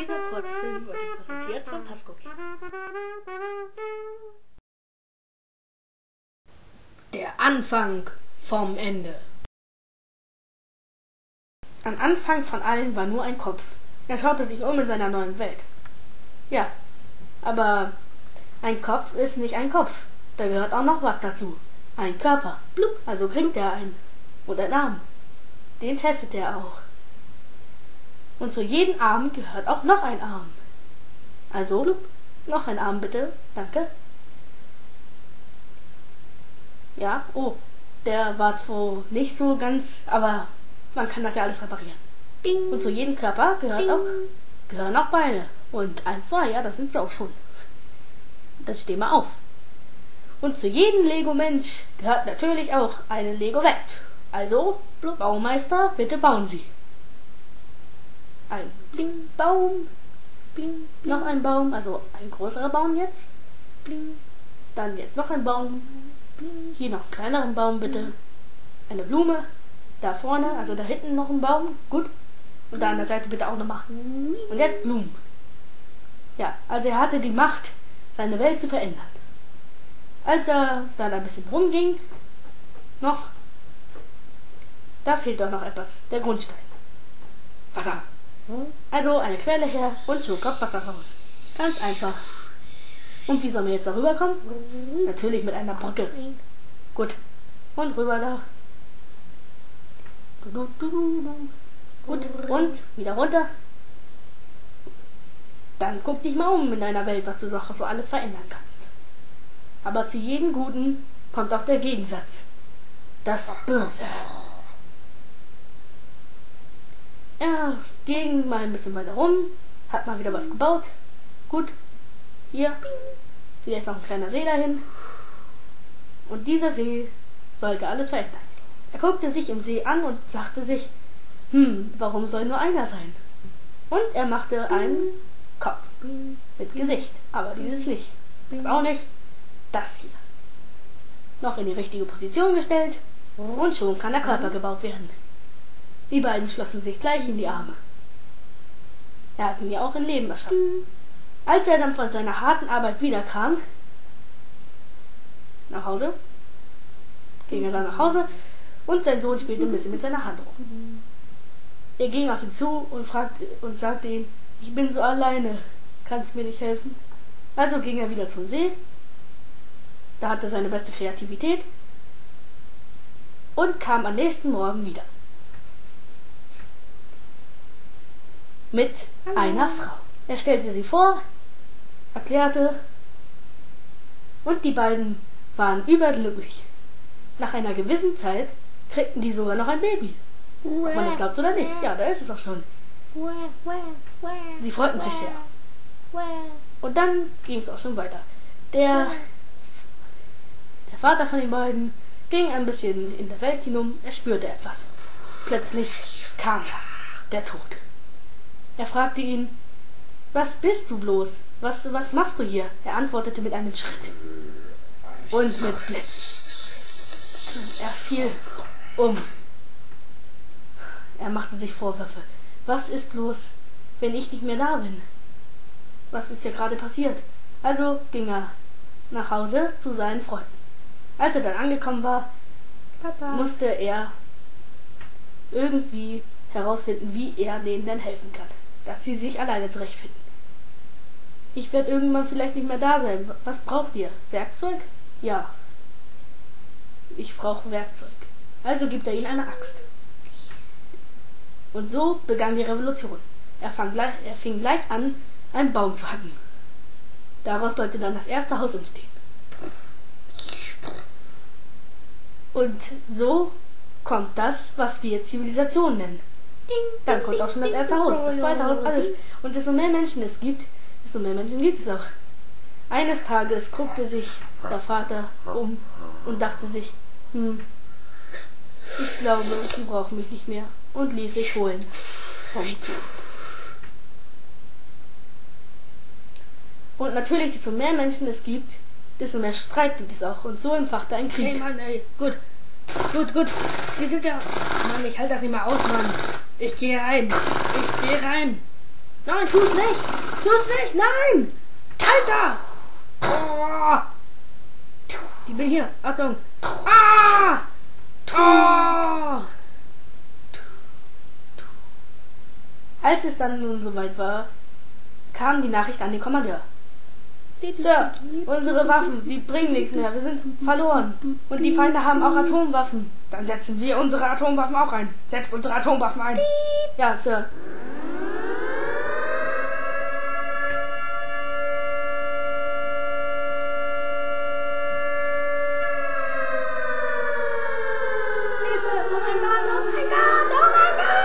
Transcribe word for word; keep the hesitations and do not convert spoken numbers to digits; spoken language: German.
Dieser Kurzfilm wird Ihnen präsentiert von Pasco. Der Anfang vom Ende. Am Anfang von allen war nur ein Kopf. Er schaute sich um in seiner neuen Welt. Ja, aber ein Kopf ist nicht ein Kopf. Da gehört auch noch was dazu. Ein Körper. Blub. Also kriegt er einen. Und ein Arm. Den testet er auch. Und zu jedem Arm gehört auch noch ein Arm. Also, blub, noch ein Arm bitte. Danke. Ja, oh, der war zwar nicht so ganz, aber man kann das ja alles reparieren. Ding. Und zu jedem Körper gehört Ding. auch, gehören auch Beine. Und eins, zwei, ja, das sind wir auch schon. Dann stehen wir auf. Und zu jedem Lego-Mensch gehört natürlich auch eine Lego-Welt. Also, blub, Baumeister, bitte bauen Sie. Ein Bling, Baum, Bling, Bling. Noch ein Baum, also ein größerer Baum jetzt. Bling. Dann jetzt noch ein Baum. Bling. Hier noch einen kleineren Baum, bitte. Eine Blume. Da vorne, also da hinten noch ein Baum. Gut. Und da an der Seite bitte auch nochmal. Und jetzt Blumen. Ja, also er hatte die Macht, seine Welt zu verändern. Als er dann ein bisschen rumging, noch, da fehlt doch noch etwas. Der Grundstein. Wasser. Also eine Quelle her und schon kommt Wasser raus. Ganz einfach. Und wie sollen wir jetzt da rüberkommen? Natürlich mit einer Brücke. Gut. Und rüber da. Gut. Und wieder runter. Dann guck dich mal um in deiner Welt, was du so alles verändern kannst. Aber zu jedem Guten kommt auch der Gegensatz. Das Böse. Er ging mal ein bisschen weiter rum, hat mal wieder was gebaut. Gut, hier, vielleicht noch ein kleiner See dahin. Und dieser See sollte alles verändern. Er guckte sich im See an und sagte sich, hm, warum soll nur einer sein? Und er machte einen Kopf mit Gesicht, aber dieses nicht. Das auch nicht, das hier. Noch in die richtige Position gestellt und schon kann der Körper gebaut werden. Die beiden schlossen sich gleich in die Arme. Er hat mir auch ein Leben erschaffen. Als er dann von seiner harten Arbeit wiederkam, nach Hause, ging er dann nach Hause und sein Sohn spielte ein bisschen mit seiner Hand rum. Er ging auf ihn zu und fragte und sagte ihm, ich bin so alleine, kannst mir nicht helfen? Also ging er wieder zum See, da hatte er seine beste Kreativität und kam am nächsten Morgen wieder. Mit Hallo. einer Frau. Er stellte sie vor, erklärte und die beiden waren überglücklich. Nach einer gewissen Zeit kriegten die sogar noch ein Baby. Ob man es glaubt oder nicht. Ja, da ist es auch schon. Sie freuten sich sehr. Und dann ging es auch schon weiter. Der, der Vater von den beiden ging ein bisschen in der Welt hinum. Er spürte etwas. Plötzlich kam er, der Tod. Er fragte ihn, was bist du bloß? Was, was machst du hier? Er antwortete mit einem Schritt. Und mit Blitz. Er fiel um. Er machte sich Vorwürfe. Was ist bloß, wenn ich nicht mehr da bin? Was ist hier gerade passiert? Also ging er nach Hause zu seinen Freunden. Als er dann angekommen war, Papa. musste er irgendwie herausfinden, wie er denen denn helfen kann. Dass sie sich alleine zurechtfinden. Ich werde irgendwann vielleicht nicht mehr da sein. Was braucht ihr? Werkzeug? Ja. Ich brauche Werkzeug. Also gibt er ihnen eine Axt. Und so begann die Revolution. Er, fang gleich, er fing gleich an, einen Baum zu hacken. Daraus sollte dann das erste Haus entstehen. Und so kommt das, was wir Zivilisation nennen. Dann kommt auch schon das erste Haus, das zweite Haus, alles. Und desto mehr Menschen es gibt, desto mehr Menschen gibt es auch. Eines Tages guckte sich der Vater um und dachte sich, hm, ich glaube, die brauchen mich nicht mehr und ließ sich holen vom Tod. Und natürlich, desto mehr Menschen es gibt, desto mehr Streit gibt es auch. Und so entfachte ein Krieg. Hey Mann, ey, gut, gut, gut. Wir sind ja... Mann, ich halte das nicht mehr aus, Mann. Ich gehe rein. Ich gehe rein. Nein, tu es nicht! Tu es nicht! Nein! Alter! Oh. Ich bin hier. Achtung! Ah! Oh. Als es dann nun soweit war, kam die Nachricht an den Kommandeur. Sir, unsere Waffen, sie bringen nichts mehr. Wir sind verloren. Und die Feinde haben auch Atomwaffen. Dann setzen wir unsere Atomwaffen auch ein. Setzt unsere Atomwaffen ein. Ja, Sir. Hilfe! Oh mein Gott! Oh mein Gott! Oh mein Gott!